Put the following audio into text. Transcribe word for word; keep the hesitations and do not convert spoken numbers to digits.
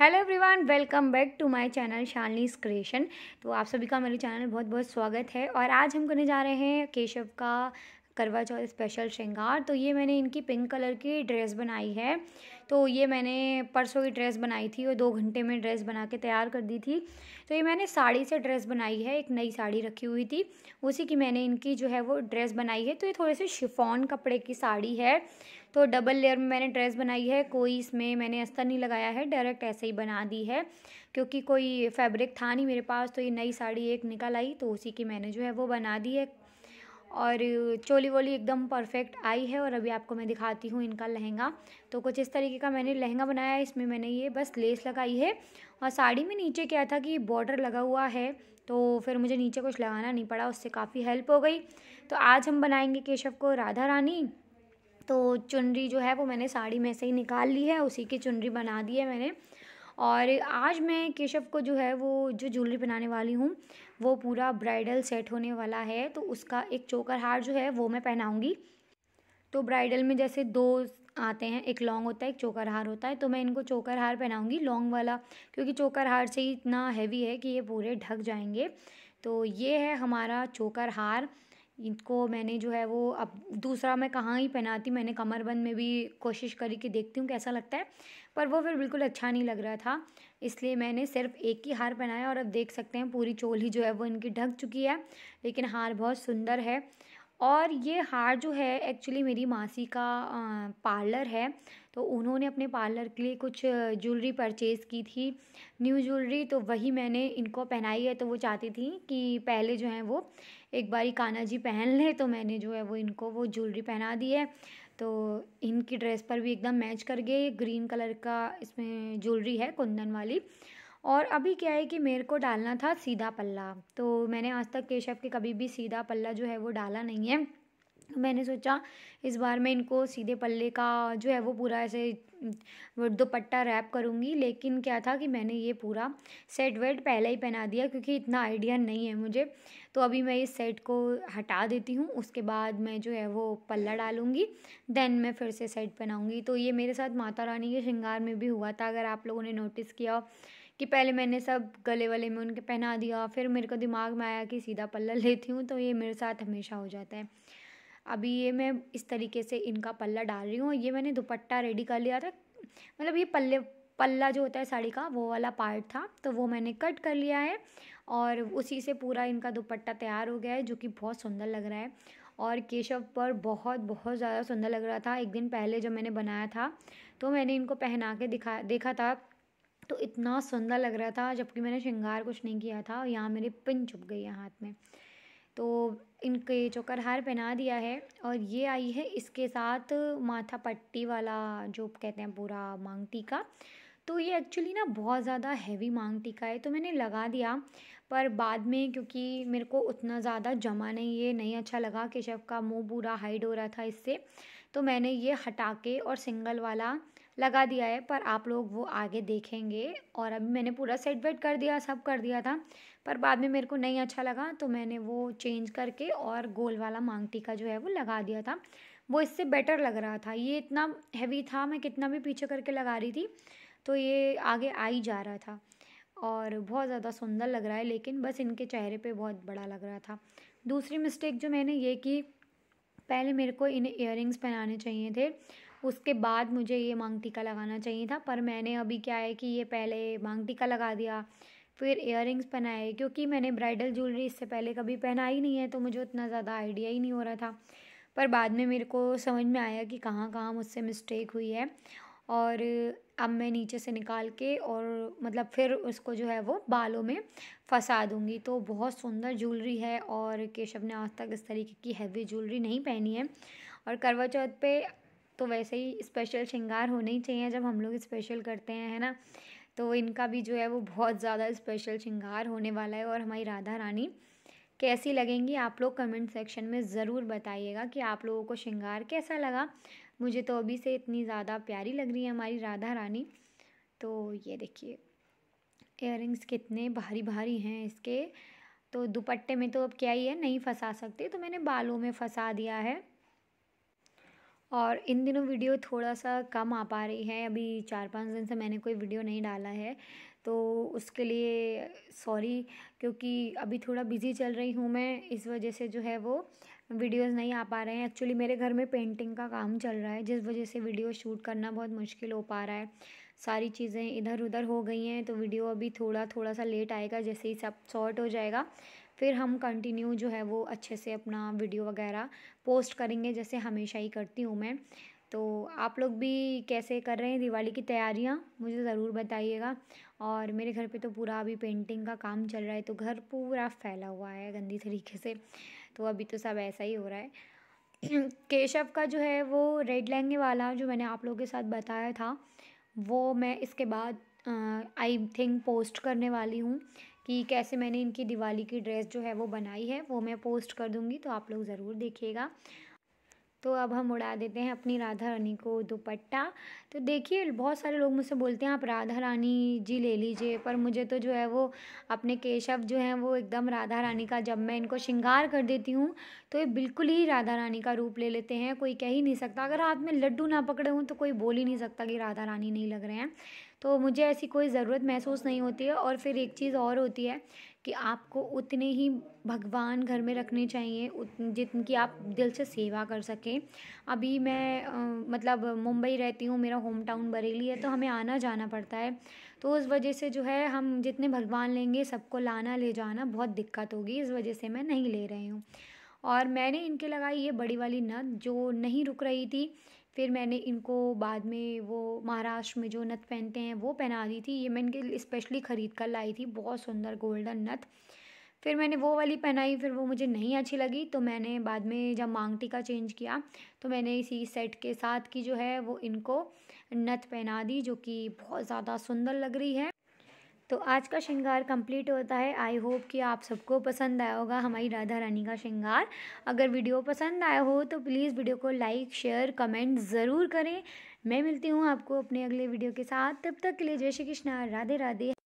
Hello everyone, welcome back to my channel Shalini's creation. तो आप सभी का मेरे चैनल में बहुत बहुत स्वागत है। और आज हम करने जा रहे हैं केशव का करवा चौथ स्पेशल श्रृंगार। तो ये मैंने इनकी पिंक कलर की ड्रेस बनाई है। तो ये मैंने परसों की ड्रेस बनाई थी और दो घंटे में ड्रेस बना के तैयार कर दी थी। तो ये मैंने साड़ी से ड्रेस बनाई है, एक नई साड़ी रखी हुई थी, उसी की मैंने इनकी जो है वो ड्रेस बनाई है। तो ये थोड़े से शिफॉन कपड़े की साड़ी है, तो डबल लेयर में मैंने ड्रेस बनाई है। कोई इसमें मैंने अस्तर नहीं लगाया है, डायरेक्ट ऐसे ही बना दी है क्योंकि कोई फैब्रिक था नहीं मेरे पास। तो ये नई साड़ी एक निकल आई तो उसी की मैंने जो है वो बना दी है। और चोली वोली एकदम परफेक्ट आई है। और अभी आपको मैं दिखाती हूँ इनका लहंगा। तो कुछ इस तरीके का मैंने लहंगा बनाया है। इसमें मैंने ये बस लेस लगाई है और साड़ी में नीचे क्या था कि बॉर्डर लगा हुआ है, तो फिर मुझे नीचे कुछ लगाना नहीं पड़ा, उससे काफ़ी हेल्प हो गई। तो आज हम बनाएंगे केशव को राधा रानी। तो चुनरी जो है वो मैंने साड़ी में से ही निकाल ली है, उसी की चुनरी बना दी है मैंने। और आज मैं केशव को जो है वो जो ज्वेलरी बनाने वाली हूँ वो पूरा ब्राइडल सेट होने वाला है। तो उसका एक चोकर हार जो है वो मैं पहनाऊँगी। तो ब्राइडल में जैसे दो आते हैं, एक लॉन्ग होता है, एक चोकर हार होता है। तो मैं इनको चोकर हार पहनाऊँगी लॉन्ग वाला, क्योंकि चोकर हार से ही इतना हैवी है कि ये पूरे ढक जाएंगे। तो ये है हमारा चोकर हार। इनको मैंने जो है वो अब दूसरा मैं कहाँ ही पहनाती, मैंने कमरबंद में भी कोशिश करी कि देखती हूँ कैसा लगता है, पर वो फिर बिल्कुल अच्छा नहीं लग रहा था, इसलिए मैंने सिर्फ एक ही हार पहनाया। और अब देख सकते हैं पूरी चोली जो है वो इनकी ढक चुकी है, लेकिन हार बहुत सुंदर है। और ये हार जो है एक्चुअली मेरी मासी का पार्लर है, तो उन्होंने अपने पार्लर के लिए कुछ ज्वेलरी परचेज़ की थी, न्यू ज्वेलरी, तो वही मैंने इनको पहनाई है। तो वो चाहती थी कि पहले जो है वो एक बारी कान्हा जी पहन लें, तो मैंने जो है वो इनको वो ज्वेलरी पहना दी है। तो इनकी ड्रेस पर भी एकदम मैच कर गए। ग्रीन कलर का इसमें ज्वेलरी है कुंदन वाली। और अभी क्या है कि मेरे को डालना था सीधा पल्ला, तो मैंने आज तक केशव के कभी भी सीधा पल्ला जो है वो डाला नहीं है। मैंने सोचा इस बार मैं इनको सीधे पल्ले का जो है वो पूरा ऐसे वो दुपट्टा रैप करूँगी। लेकिन क्या था कि मैंने ये पूरा सेट वेट पहले ही पहना दिया, क्योंकि इतना आइडिया नहीं है मुझे। तो अभी मैं इस सेट को हटा देती हूँ, उसके बाद मैं जो है वो पल्ला डालूँगी, देन मैं फिर से सेट पहनाऊँगी। तो ये मेरे साथ माता रानी के श्रृंगार में भी हुआ था, अगर आप लोगों ने नोटिस किया हो, कि पहले मैंने सब गले वाले में उनके पहना दिया, फिर मेरे को दिमाग में आया कि सीधा पल्ला लेती हूँ। तो ये मेरे साथ हमेशा हो जाता है। अभी ये मैं इस तरीके से इनका पल्ला डाल रही हूँ। ये मैंने दुपट्टा रेडी कर लिया था, मतलब ये पल्ले पल्ला जो होता है साड़ी का वो वाला पार्ट था, तो वो मैंने कट कर लिया है और उसी से पूरा इनका दुपट्टा तैयार हो गया है, जो कि बहुत सुंदर लग रहा है। और केशव पर बहुत बहुत ज़्यादा सुंदर लग रहा था। एक दिन पहले जब मैंने बनाया था तो मैंने इनको पहना के दिखा देखा था, तो इतना सुंदर लग रहा था, जबकि मैंने श्रृंगार कुछ नहीं किया था। और यहाँ मेरी पिन चुभ गई है हाथ में। तो इनके चोकर हार पहना दिया है। और ये आई है इसके साथ माथा पट्टी वाला, जो कहते हैं पूरा मांग टीका। तो ये एक्चुअली ना बहुत ज़्यादा हैवी मांग टीका है, तो मैंने लगा दिया, पर बाद में क्योंकि मेरे को उतना ज़्यादा जमा नहीं, ये नहीं अच्छा लगा, केशव का मुंह पूरा हाइड हो रहा था इससे, तो मैंने ये हटा के और सिंगल वाला लगा दिया है। पर आप लोग वो आगे देखेंगे। और अभी मैंने पूरा सेट वेट कर दिया, सब कर दिया था, पर बाद में मेरे को नहीं अच्छा लगा, तो मैंने वो चेंज करके और गोल वाला मांग टीका जो है वो लगा दिया था। वो इससे बेटर लग रहा था। ये इतना हैवी था, मैं कितना भी पीछे करके लगा रही थी तो ये आगे आ ही जा रहा था। और बहुत ज़्यादा सुंदर लग रहा है, लेकिन बस इनके चेहरे पे बहुत बड़ा लग रहा था। दूसरी मिस्टेक जो मैंने ये की, पहले मेरे को इन्हें इयररिंग्स पहनाने चाहिए थे, उसके बाद मुझे ये मांग टीका लगाना चाहिए था। पर मैंने अभी क्या है कि ये पहले मांग टीका लगा दिया, फिर इयररिंग्स पहनाए, क्योंकि मैंने ब्राइडल ज्वेलरी इससे पहले कभी पहना ही नहीं है, तो मुझे उतना ज़्यादा आइडिया ही नहीं हो रहा था। पर बाद में मेरे को समझ में आया कि कहाँ कहाँ मुझसे मिस्टेक हुई है। और अब मैं नीचे से निकाल के और मतलब फिर उसको जो है वो बालों में फंसा दूँगी। तो बहुत सुंदर ज्वेलरी है, और केशव ने आज तक इस तरीके की हैवी ज्वेलरी नहीं पहनी है। और करवा चौथ पे तो वैसे ही स्पेशल श्रृंगार होने ही चाहिए जब हम लोग स्पेशल करते हैं, है ना। तो इनका भी जो है वो बहुत ज़्यादा स्पेशल श्रृंगार होने वाला है। और हमारी राधा रानी कैसी लगेंगी, आप लोग कमेंट सेक्शन में ज़रूर बताइएगा कि आप लोगों को श्रृंगार कैसा लगा। मुझे तो अभी से इतनी ज़्यादा प्यारी लग रही है हमारी राधा रानी। तो ये देखिए इयररिंग्स कितने भारी भारी हैं इसके। तो दुपट्टे में तो अब क्या ही है, नहीं फंसा सकते, तो मैंने बालों में फंसा दिया है। और इन दिनों वीडियो थोड़ा-सा कम आ पा रही है, अभी चार पाँच दिन से मैंने कोई वीडियो नहीं डाला है, तो उसके लिए सॉरी, क्योंकि अभी थोड़ा बिज़ी चल रही हूँ मैं, इस वजह से जो है वो वीडियोज़ नहीं आ पा रहे हैं। एक्चुअली मेरे घर में पेंटिंग का काम चल रहा है, जिस वजह से वीडियो शूट करना बहुत मुश्किल हो पा रहा है। सारी चीज़ें इधर-उधर हो गई हैं, तो वीडियो अभी थोड़ा-थोड़ा सा लेट आएगा। जैसे ही सब सॉर्ट हो जाएगा, फिर हम कंटिन्यू जो है वो अच्छे से अपना वीडियो वगैरह पोस्ट करेंगे, जैसे हमेशा ही करती हूँ मैं। तो आप लोग भी कैसे कर रहे हैं दिवाली की तैयारियाँ, मुझे ज़रूर बताइएगा। और मेरे घर पे तो पूरा अभी पेंटिंग का काम चल रहा है, तो घर पूरा फैला हुआ है गंदी तरीके से, तो अभी तो सब ऐसा ही हो रहा है। केशव का जो है वो रेड लहंगे वाला जो मैंने आप लोगों के साथ बताया था, वो मैं इसके बाद आई थिंक पोस्ट करने वाली हूँ कि कैसे मैंने इनकी दिवाली की ड्रेस जो है वो बनाई है, वो मैं पोस्ट कर दूँगी, तो आप लोग ज़रूर देखिएगा। तो अब हम उड़ा देते हैं अपनी राधा रानी को दुपट्टा। तो देखिए, बहुत सारे लोग मुझसे बोलते हैं आप राधा रानी जी ले लीजिए, पर मुझे तो जो है वो अपने केशव जो हैं वो एकदम राधा रानी का, जब मैं इनको श्रृंगार कर देती हूँ तो ये बिल्कुल ही राधा रानी का रूप ले लेते हैं, कोई कह ही नहीं सकता। अगर हाथ में लड्डू ना पकड़े हों तो कोई बोल ही नहीं सकता कि राधा रानी नहीं लग रहे हैं। तो मुझे ऐसी कोई ज़रूरत महसूस नहीं होती है। और फिर एक चीज़ और होती है कि आपको उतने ही भगवान घर में रखने चाहिए उतन जिनकी आप दिल से सेवा कर सकें। अभी मैं अ, मतलब मुंबई रहती हूँ, मेरा होम टाउन बरेली है, तो हमें आना जाना पड़ता है, तो उस वजह से जो है हम जितने भगवान लेंगे सबको लाना ले जाना बहुत दिक्कत होगी, इस वजह से मैं नहीं ले रही हूँ। और मैंने इनके लगाई ये बड़ी वाली नथ जो नहीं रुक रही थी, फिर मैंने इनको बाद में वो महाराष्ट्र में जो नथ पहनते हैं वो पहना दी थी। ये मैं इनके लिए स्पेशली ख़रीद कर लाई थी, बहुत सुंदर गोल्डन नथ। फिर मैंने वो वाली पहनाई, फिर वो मुझे नहीं अच्छी लगी, तो मैंने बाद में जब मांग टीका चेंज किया तो मैंने इसी सेट के साथ की जो है वो इनको नथ पहना दी, जो कि बहुत ज़्यादा सुंदर लग रही है। तो आज का श्रृंगार कंप्लीट होता है। आई होप कि आप सबको पसंद आया होगा हमारी राधा रानी का श्रृंगार। अगर वीडियो पसंद आया हो तो प्लीज़ वीडियो को लाइक शेयर कमेंट ज़रूर करें। मैं मिलती हूँ आपको अपने अगले वीडियो के साथ, तब तक के लिए जय श्री कृष्णा, राधे राधे।